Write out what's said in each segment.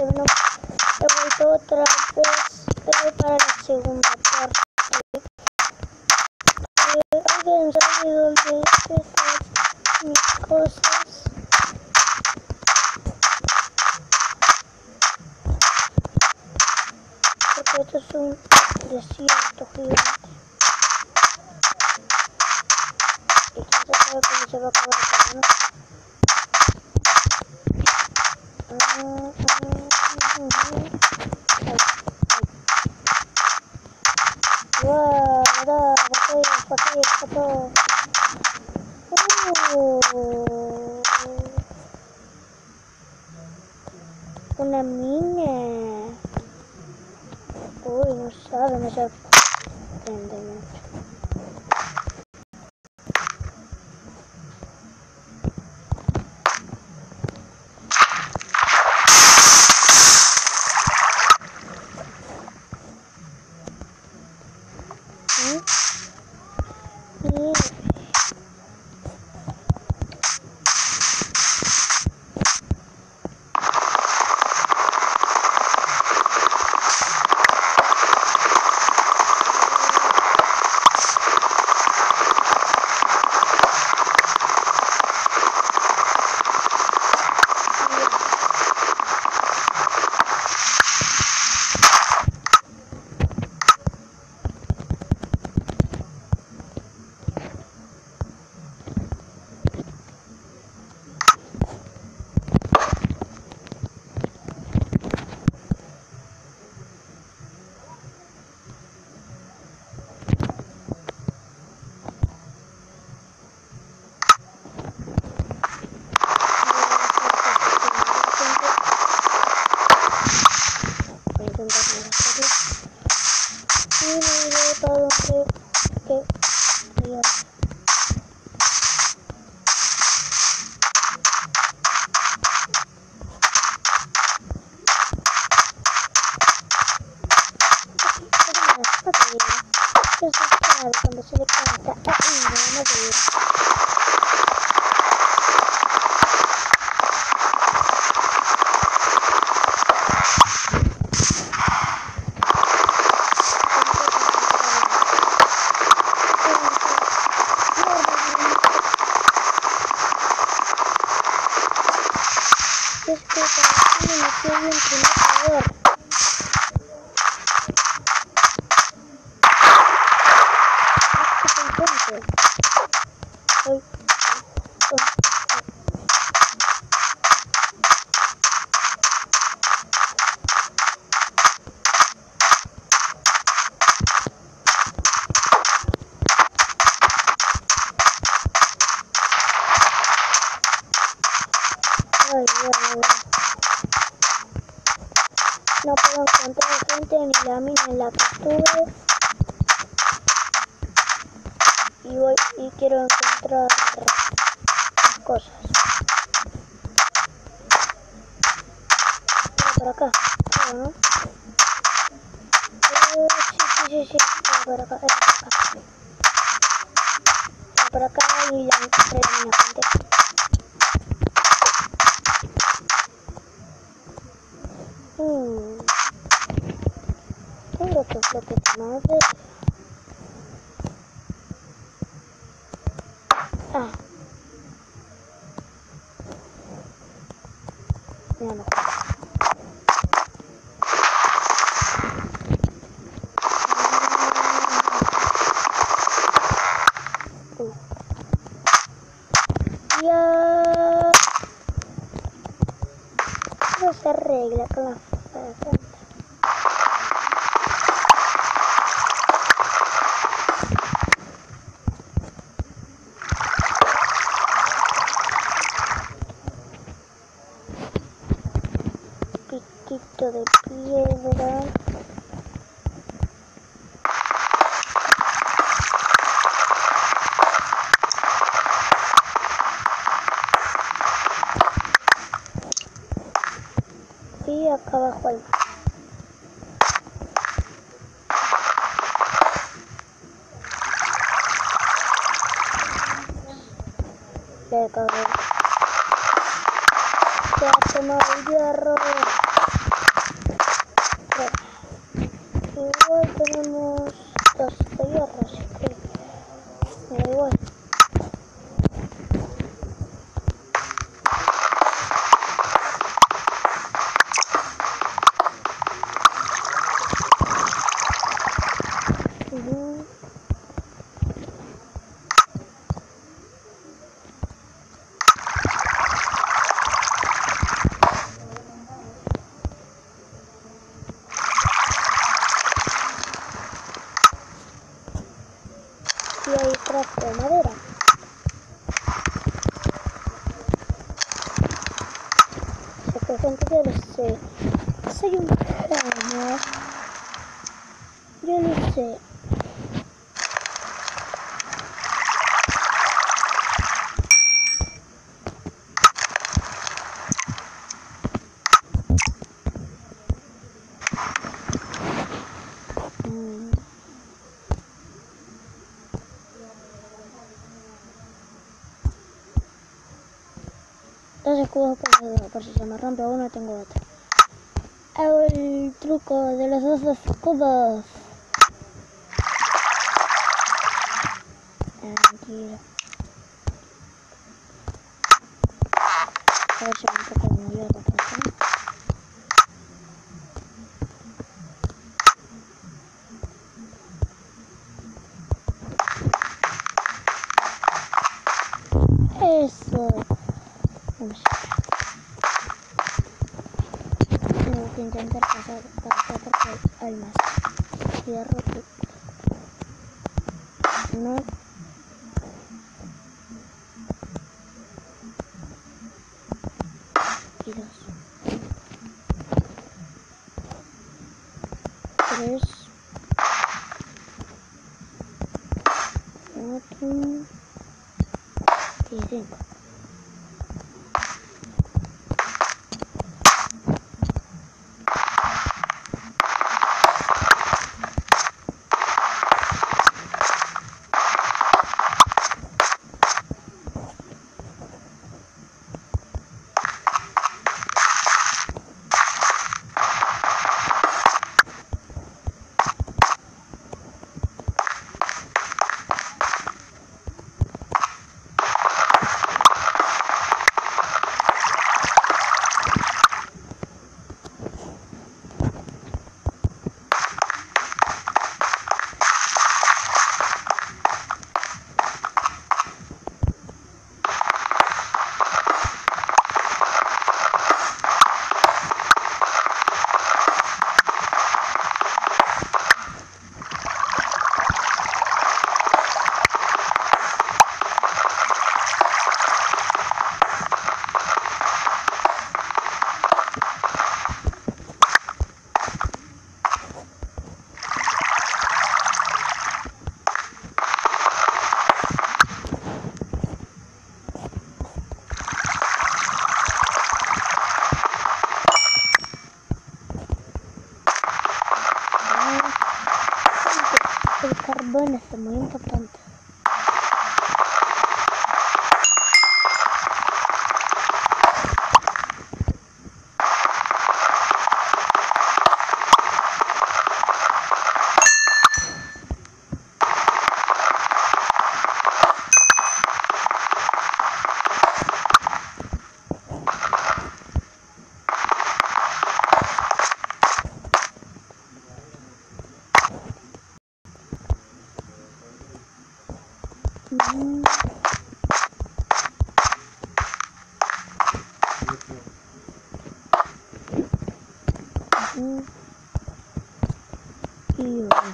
de Venom. He vuelto otra vez, pero para la segunda parte. Alguien sabe dónde están mis cosas. Porque esto es un desierto gigante. Y quién sabe cómo se va a acabar todo, ¿no? Wow, foto. Una mina. Uy, no sabe, me sorprende mucho. Cuando se le canta, no veo. Es que para mí me metió bien primer lugar. No puedo encontrar gente ni la mina en la que estuve. Y quiero encontrar más cosas. Por acá, ¿no? Sí. Por acá. Por acá y la encontré la mina, gente. Tengo que bloque de madre. Mira, no. Ya. No se arregla con la frente. Piquito de piedra. Y acá abajo hay más. Ya tomado el hierro. tanto que lo sé. Soy un genio. Yo lo sé. Dos escudos por si se me rompe uno tengo otro. Hago el truco de los dos escudos. Tranquilo. A ver si un poco de mierda pasa. Eso. Vamos. Tengo que intentar pasar porque hay más hierro. No. Y dos. Tres. Cuatro. Y cinco. El carbón es muy importante. Y más.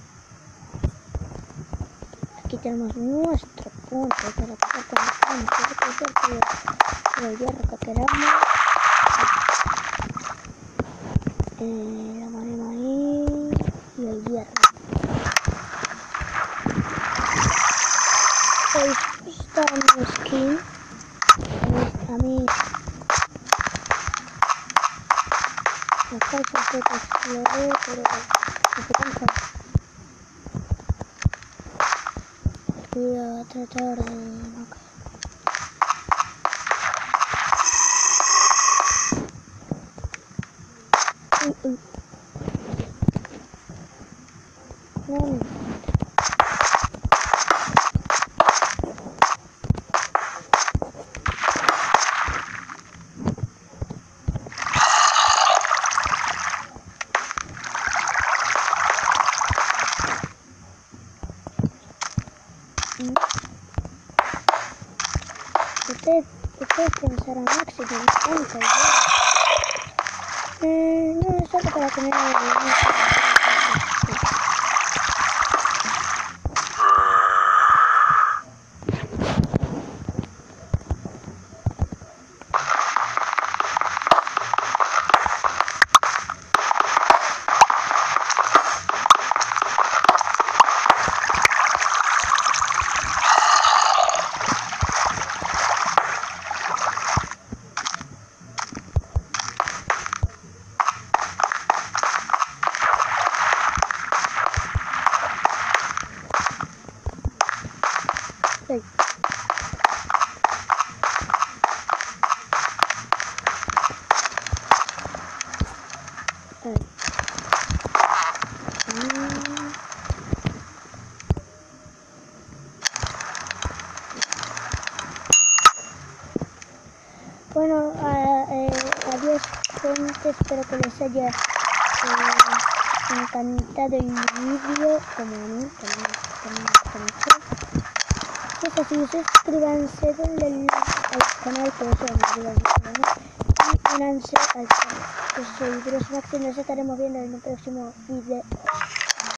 Aquí tenemos nuestro punto para poder conectar el hierro que queramos. La ponemos ahí y el hierro. Esta es mi skin. A mí me causa que te explode, pero me cansa. Voy a tratar de no caer. No. Ustedes pensarán, Maxi, que me encanta no es solo para tener gente, espero que les haya encantado el vídeo, como a mí, que me gusta mucho. Si es así, suscríbanse, denle like al canal, que eso me ayuda mucho, y únanse al canal. Yo soy Bros Maxi, nos estaremos viendo en un próximo vídeo.